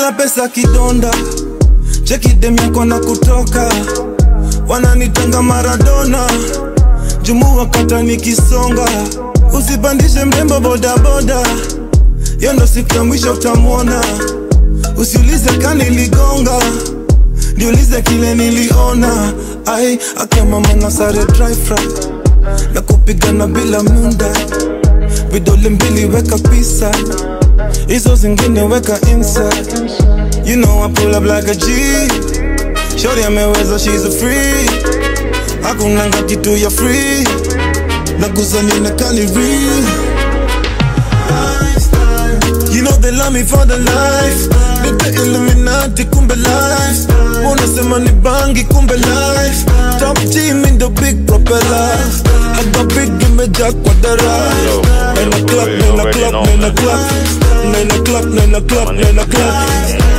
Bila pesa kidonda, cheki dem yako na kutoka. Wananitanga Maradona, jumu wakata nikisonga. Usipandishe mrembo boda boda, yo ndo siku ya mwisho utamuona. Usiulize kani ligonga, niulize kile niliona. Ai, akia mama na sare dry fry, na kupigana bila munda. Vidole mbili weka pisa, hizo zingine weka inside. You know I pull up like a G, shorty ameweza, she's a free. Hakunanga kitu ya free, naguza nionekani real. You know they love me for the life, nite Illuminati kumbe life. Unasema ni bangi kumbe life, top team in the big propeller. I got big imeja kwa dara. 9 o'clock, 9 o'clock, 9 o'clock, 9 o'clock, 9 o'clock, 9 o'clock.